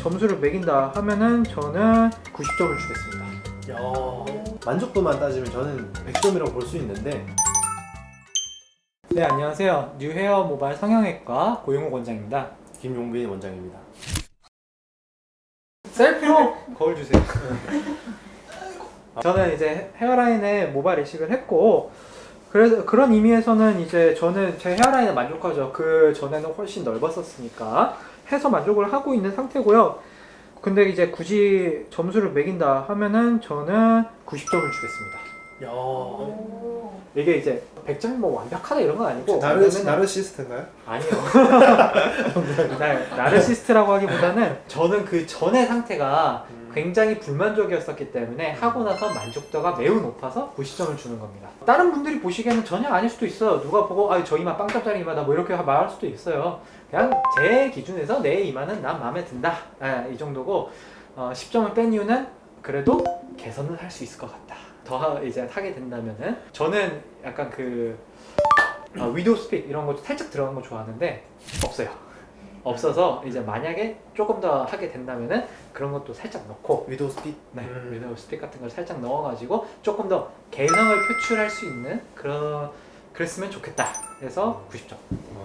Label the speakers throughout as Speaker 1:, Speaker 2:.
Speaker 1: 점수를 매긴다 하면은 저는 90점을 주겠습니다.
Speaker 2: 야, 만족도만 따지면 저는 100점이라고 볼 수 있는데.
Speaker 1: 네, 안녕하세요. 뉴헤어 모발 성형외과 고용욱 원장입니다.
Speaker 2: 김용빈 원장입니다.
Speaker 1: 셀프로 거울 주세요. 저는 이제 헤어라인에 모발 이식을 했고, 그래서 그런 의미에서는 이제 저는 제 헤어라인에 만족하죠. 그 전에는 훨씬 넓었었으니까 해서 만족을 하고 있는 상태고요. 근데 이제 굳이 점수를 매긴다 하면은 저는 90점을 주겠습니다.
Speaker 2: 야,
Speaker 1: 이게 이제 100점이 뭐 완벽하다 이런 건 아니고
Speaker 2: 나르시스트인가요?
Speaker 1: 아니요. 나르시스트라고 하기보다는 저는 그 전의 상태가 굉장히 불만족이었었기 때문에 하고 나서 만족도가 매우 높아서 90점을 주는 겁니다. 다른 분들이 보시기에는 전혀 아닐 수도 있어요. 누가 보고 아, 저 이마 빵점짜리 이마다 뭐 이렇게 말할 수도 있어요. 그냥 제 기준에서 내 이마는 난 마음에 든다, 이 정도고 10점을 뺀 이유는 그래도 개선을 할 수 있을 것 같다. 더 이제 하게 된다면은 저는 약간 그 위도우 스픽 이런 거 살짝 들어간 거 좋아하는데 없어요. 없어서 이제 만약에 조금 더 하게 된다면은 그런 것도 살짝 넣고
Speaker 2: 위도우 스픽?
Speaker 1: 네, 위도우 스픽 같은 걸 살짝 넣어가지고 조금 더 개성을 표출할 수 있는 그랬으면 좋겠다. 그래서 90점.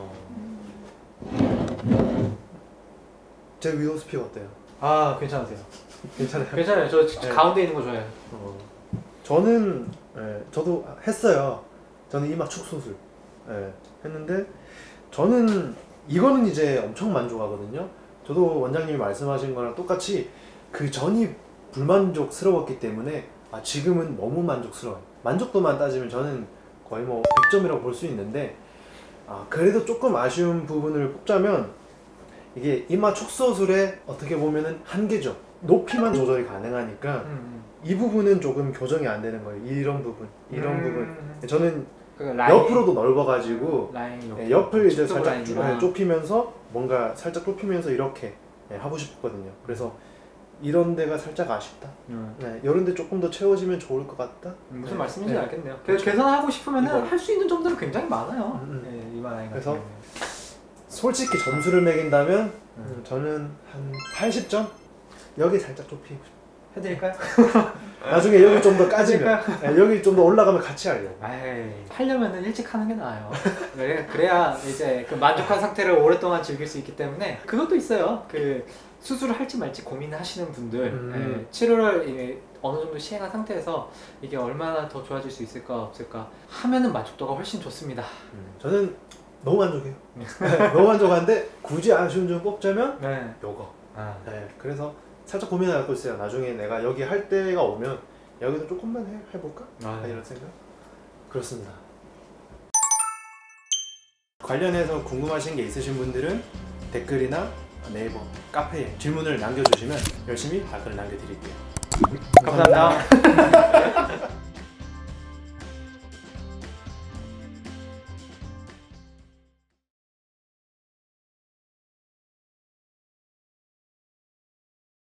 Speaker 2: 제 위도우 스픽 어때요?
Speaker 1: 아, 괜찮으세요?
Speaker 2: 괜찮아요?
Speaker 1: 괜찮아요. 저
Speaker 2: 네.
Speaker 1: 가운데 있는 거 좋아해요.
Speaker 2: 저는 저도 했어요. 저는 이마 축소술 했는데 저는 이거는 이제 엄청 만족하거든요. 저도 원장님이 말씀하신 거랑 똑같이 그 전이 불만족스러웠기 때문에 지금은 너무 만족스러워요. 만족도만 따지면 저는 거의 뭐 100점이라고 볼 수 있는데 그래도 조금 아쉬운 부분을 뽑자면 이게 이마 축소술의 어떻게 보면은 한계죠. 높이만 조절이 가능하니까 이 부분은 조금 교정이 안 되는 거예요. 이런 부분. 저는 옆으로도 넓어가지고 옆을 이제 살짝 좁히면서 뭔가 살짝 좁히면서 이렇게 하고 싶거든요. 그래서 이런 데가 살짝 아쉽다. 이런 데 조금 더 채워지면 좋을 것 같다.
Speaker 1: 무슨 말씀인지 알겠네요. 그래서 개선하고 싶으면 할 수 있는 점들은 굉장히 많아요. 이마 라인.
Speaker 2: 그래서 솔직히 점수를 매긴다면 저는 한 80점? 여기 살짝 좁히고
Speaker 1: 해드릴까요?
Speaker 2: 나중에 여기 좀 더 까지면 여기 좀 더 올라가면 같이 하려고.
Speaker 1: 하려면은 일찍 하는 게 나아요. 그래야 이제 그 만족한 상태를 오랫동안 즐길 수 있기 때문에. 그것도 있어요. 그 수술을 할지 말지 고민하시는 분들, 치료를 어느 정도 시행한 상태에서 이게 얼마나 더 좋아질 수 있을까 없을까 하면은 만족도가 훨씬 좋습니다.
Speaker 2: 저는 너무 만족해요. 너무 만족한데 굳이 아쉬운 점 뽑자면 요거. 그래서 살짝 고민하고 있어요. 나중에 내가 여기 할 때가 오면 여기도 조금만 해볼까? 이런 생각? 그렇습니다. 관련해서 궁금하신 게 있으신 분들은 댓글이나 네이버, 카페에 질문을 남겨주시면 열심히 답글을 남겨드릴게요.
Speaker 1: 감사합니다.